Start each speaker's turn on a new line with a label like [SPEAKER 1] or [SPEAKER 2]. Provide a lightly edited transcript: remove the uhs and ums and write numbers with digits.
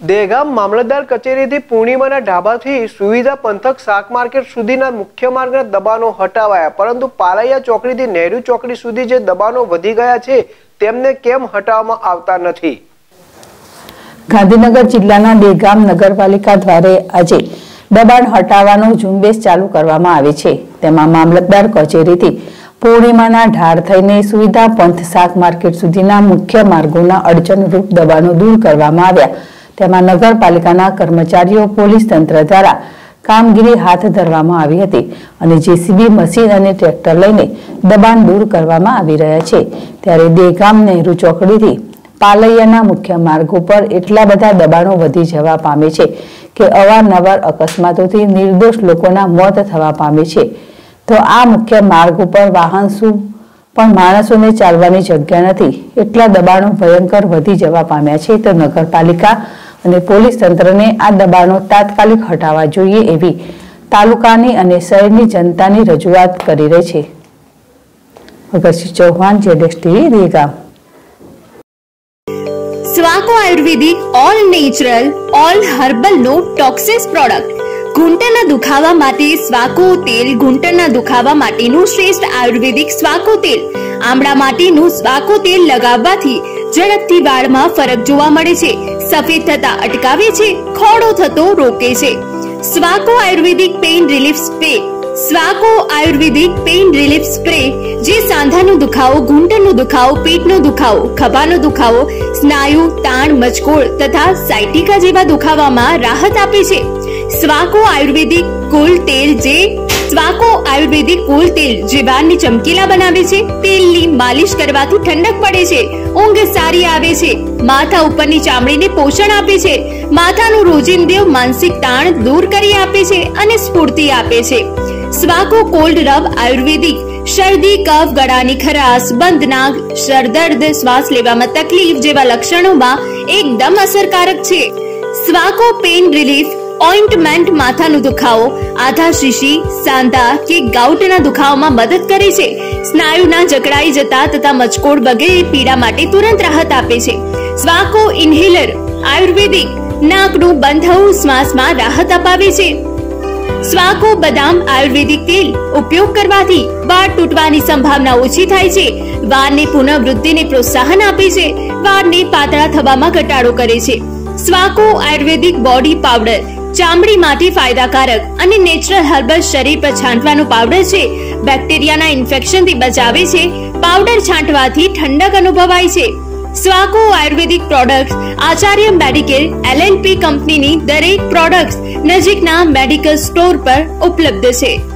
[SPEAKER 1] દહેગામ મામલતદાર કચેરીથી પૂર્ણિમાના ઢાબાથી સુવિધા પંથક શાક માર્કેટ સુધીના મુખ્ય માર્ગના દબાણો હટાવાયા, પરંતુ પાલૈયા ચોકડીથી નહેરુ ચોકડી સુધી જે દબાણો વધી ગયા છે તેમને કેમ હટાવવામાં આવતા નથી?
[SPEAKER 2] ગાંધીનગર જિલ્લાના દહેગામ નગરપાલિકા દ્વારા આજે દબાણ હટાવવાનો ઝુંબેશ ચાલુ કરવામાં આવી છે। તેમાં મામલતદાર કચેરીથી પૂર્ણિમાના ઢાળ થઈને સુવિધા પંથ શાક માર્કેટ સુધીના મુખ્ય માર્ગોના અડચણરૂપ દબાણો દૂર કરવામાં આવ્યા। તેમાં નગરપાલિકાના કર્મચારીઓ પોલીસ તંત્ર દ્વારા કામગીરી હાથ ધરવામાં આવી હતી અને જેસીબી મશીન અને ટ્રેક્ટર લઈને દબાણ દૂર કરવામાં આવી રહ્યા છે। ત્યારે દહેગામ નહેરુ ચોકડીથી પાલૈયાના મુખ્ય માર્ગ ઉપર એટલા બધા દબાણો વધી જવા પામે છે કે અવારનવાર અકસ્માતોથી નિર્દોષ લોકોના મોત થવા પામે છે। તો આ મુખ્ય માર્ગ ઉપર વાહન શું પણ માણસોને ચાલવાની જગ્યા નથી, એટલા દબાણો ભયંકર વધી જવા પામ્યા છે। તો નગરપાલિકા અને પોલીસ તંત્રને આ દબાણો તાત્કાલિક હટાવવા જોઈએ એવી તાલુકાની અને શહેરની જનતાની રજૂઆત કરી રહી છે। ભગતસિંહ ચૌહાણ, જેડેશ ટીવી, દહેગામ।
[SPEAKER 3] સ્વાકો ayurvedic all natural all herbal no toxins product. ઘૂંટણના દુખાવા માટે સ્વાકો તેલ। ઘૂંટણના દુખાવા માટેનું શ્રેષ્ઠ આયુર્વેદિક સ્વાકો તેલ। આમળા માટેનું સ્વાકો તેલ લગાવવાથી ઝડપથી વાળમાં ફરક જોવા મળે છે, સફેદ થતા અટકાવે છે, ખોડો થતો રોકે છે। સ્વાકો આયુર્વેદિક પેઇન રિલીફ સ્પ્રે। સ્વાકો આયુર્વેદિક પેઇન રિલીફ સ્પ્રે જે સાંધાનો દુખાવો, ઘૂંટણનો દુખાવો, પેટનો દુખાવો, ખભાનો દુખાવો, સ્નાયુ તાણ, મચકોડ તથા સાયટિકા જેવા દુખાવામાં રાહત આપે છે। સ્વાકો આયુર્વેદિક કુલ તેલ જે સ્વાકો આયુર્વેદિક કુલ તેલ જે વાળને ચમકીલા બનાવે છે। તેલની માલિશ કરવાથી ઠંડક પડે છે, ઊંઘ સારી આવે છે, માથા ઉપરની ચામડીને પોષણ આપે છે, માથાનું રોજિંદુ માનસિક તાણ દૂર કરી આપે છે અને સ્ફૂર્તિ આપે છે। સ્વાકો કોલ્ડ રબ આયુર્વેદિક શરદી, કફ, ગળાની ખરાશ, બંધ નાક, સરદર્દ, શ્વાસ લેવામાં તકલીફ જેવા લક્ષણોમાં એકદમ અસરકારક છે। સ્વાકો પેઇન રિલીફ ઓઇન્ટમેન્ટ માથાનો દુખાવો, આધા શીશી, સાંધા કે ગાઉટના દુખાવામાં મદદ કરે છે, સ્નાયુના જકડાઈ જતા તથા મચકોડ વગેરે પીડા માટે તુરંત રાહત આપે છે। સ્વાકો ઇન્હેલર આયુર્વેદિક નાકનું બંધ થવું, શ્વાસમાં રાહત અપાવે છે। સ્વાકો બદામ આયુર્વેદિક તેલ ઉપયોગ કરવાથી વાળ તૂટવાની સંભાવના ઓછી થાય છે, વાળને પુનઃવૃદ્ધિને પ્રોત્સાહન આપે છે, વાળને પાતળા થવામાં ઘટાડો કરે છે। સ્વાકો આયુર્વેદિક બોડી પાવડર ચામડી માટે ફાયદાકારક અને નેચરલ હર્બલ શરીર પર છાંટવાનો પાવડર છે, બેક્ટેરિયાના ઇન્ફેક્શનથી બચાવે છે, પાવડર છાંટવાથી ઠંડક અનુભવાય છે। સ્વાકો ayurvedic products Acharya medical LLP કંપનીની દરેક પ્રોડક્ટ્સ નજીકના મેડિકલ સ્ટોર પર ઉપલબ્ધ છે।